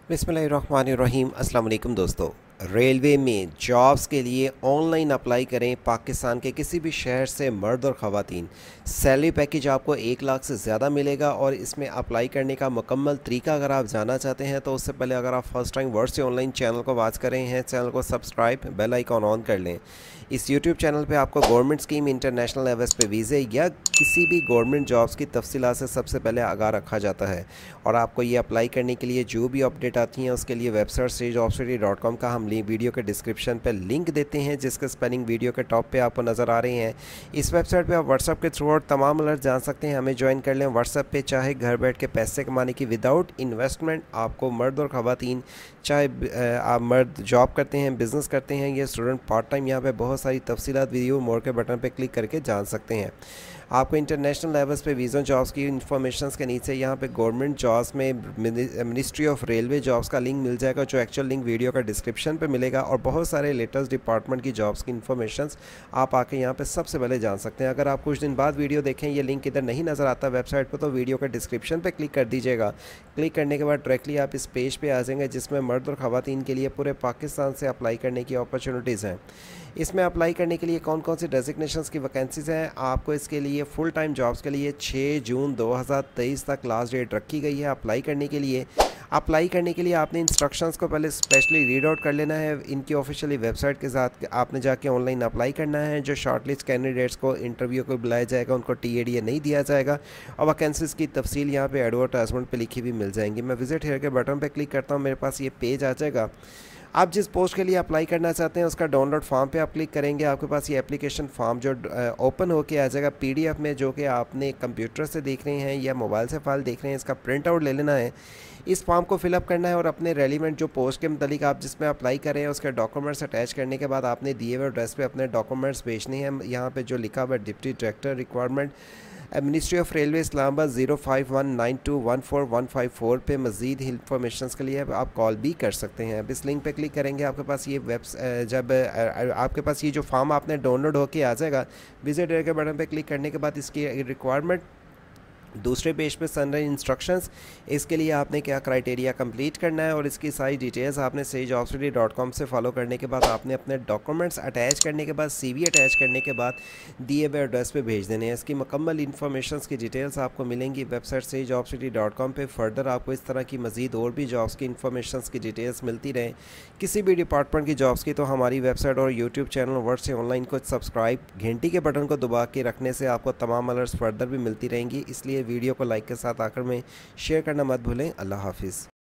बिस्मिल्लाहिर्रहमानिर्रहीम। अस्सलाम वालेकुम दोस्तों। रेलवे में जॉब्स के लिए ऑनलाइन अप्लाई करें। पाकिस्तान के किसी भी शहर से मर्द और ख़वातीन। सैलरी पैकेज आपको 1 लाख से ज़्यादा मिलेगा और इसमें अप्लाई करने का मुकम्मल तरीका अगर आप जानना चाहते हैं तो उससे पहले अगर आप फर्स्ट टाइम वर्ड से ऑनलाइन चैनल को वॉच कर रहे हैं, चैनल को सब्सक्राइब, बेल आइकॉन ऑन कर लें। इस यूट्यूब चैनल पे आपको गवर्नमेंट स्कीम, इंटरनेशनल लेवल्स पे वीज़े या किसी भी गवर्नमेंट जॉब्स की तफसीलात से सबसे पहले आगाह रखा जाता है और आपको ये अप्लाई करने के लिए जो भी अपडेट आती हैं उसके लिए वेबसाइट StageJobsReady.com का हम वीडियो के डिस्क्रिप्शन पे लिंक देते हैं, जिसके स्पेलिंग वीडियो के टॉप पे आपको नज़र आ रहे हैं। इस वेबसाइट पे आप व्हाट्सएप के थ्रू आउट तमाम अलर्ट जान सकते हैं। हमें ज्वाइन कर लें व्हाट्सएप पे, चाहे घर बैठ के पैसे कमाने की विदाउट इन्वेस्टमेंट आपको मर्द और ख़वातीन, चाहे आप मर्द जॉब करते हैं, बिज़नेस करते हैं या स्टूडेंट पार्ट टाइम, यहाँ पे बहुत सारी तफसीलात वीडियो मोर के बटन पे क्लिक करके जान सकते हैं। आपको इंटरनेशनल लेवल्स पे वीज़ा जॉब्स की इन्फॉर्मेशन के नीचे यहाँ पे गवर्नमेंट जॉब्स में मिनिस्ट्री ऑफ रेलवे जॉब्स का लिंक मिल जाएगा, जो एक्चुअल लिंक वीडियो का डिस्क्रिप्शन पे मिलेगा और बहुत सारे लेटेस्ट डिपार्टमेंट की जॉब्स की इन्फॉर्मेशन आप आके यहाँ पे सबसे पहले जान सकते हैं। अगर आप कुछ दिन बाद वीडियो देखें, ये लिंक इधर नहीं नज़र आता वेबसाइट पर, तो वीडियो के डिस्क्रिप्शन पर क्लिक कर दीजिएगा। क्लिक करने के बाद डायरेक्टली आप इस पेज पर आ जाएंगे जिसमें मर्द और ख़वातीन के लिए पूरे पाकिस्तान से अप्लाई करने की अपॉर्चुनिटीज़ हैं। इसमें अप्लाई करने के लिए कौन कौन सी डेजिग्नेशंस की वैकेंसीज़ हैं, आपको इसके लिए फुल टाइम जॉब्स के लिए 6 जून 2023 तक लास्ट डेट रखी गई है अप्लाई करने के लिए। अप्लाई करने के लिए आपने इंस्ट्रक्शंस को पहले स्पेशली रीड आउट कर लेना है। इनकी ऑफिशियली वेबसाइट के साथ आपने जाके ऑनलाइन अप्लाई करना है। जो शॉर्टलिस्ट कैंडिडेट्स को इंटरव्यू को बुलाया जाएगा उनको TADA नहीं दिया जाएगा और वैकेंसीज़ की तफसील यहाँ पे एडवर्टाइजमेंट पे लिखी हुई मिल जाएंगी। मैं विजिट हेयर के बटन पे क्लिक करता हूँ, मेरे पास ये पेज आ जाएगा। आप जिस पोस्ट के लिए अप्लाई करना चाहते हैं उसका डाउनलोड फॉर्म पे आप क्लिक करेंगे, आपके पास ये एप्लीकेशन फॉर्म जो ओपन होके आ जाएगा PDF में, जो कि आपने कंप्यूटर से देख रहे हैं या मोबाइल से फाइल देख रहे हैं, इसका प्रिंट आउट ले लेना है। इस फॉर्म को फिलअप करना है और अपने रेलिवेंट जो पोस्ट के मतलब आप जिसमें अप्लाई कर रहे हैं उसके डॉक्यूमेंट्स अटैच करने के बाद आपने दिए हुए एड्रेस पे अपने डॉक्यूमेंट्स भेजने हैं। यहाँ पे जो लिखा हुआ है deputy director requirement ministry of railway Islamabad 0519214154 पे मज़ीद इंफॉर्मेशन के लिए आप कॉल भी कर सकते हैं। अब इस लिंक पे क्लिक करेंगे, आपके पास ये जब आपके पास ये जो फॉर्म आपने डाउनलोड होके आ जाएगा, विजिट के बटन पे क्लिक करने के बाद इसकी रिक्वायरमेंट दूसरे पेज पे सनराइज इंस्ट्रक्शंस, इसके लिए आपने क्या क्राइटेरिया कंप्लीट करना है और इसकी सारी डिटेल्स आपने StageJobsReady.com से फॉलो करने के बाद आपने अपने डॉक्यूमेंट्स अटैच करने के बाद CV अटैच करने के बाद दिए हुए एड्रेस पे भेज देने हैं। इसकी मुकम्मल इन्फॉर्मेशन की डिटेल्स आपको मिलेंगी वेबसाइट StageJobsReady.com पे। फर्दर आपको इस तरह की मज़ीद और भी जॉब्स की इन्फॉर्मेशन की डिटेल्स मिलती रहें किसी भी डिपार्टमेंट की जॉब्स की, तो हमारी वेबसाइट और यूट्यूब चैनल वर्ड से ऑनलाइन को सब्सक्राइब, घंटी के बटन को दबा के रखने से आपको तमाम अलर्ट्स फर्दर भी मिलती रहेंगी। इसलिए वीडियो को लाइक के साथ आकर में शेयर करना मत भूलें। अल्लाह हाफिज़।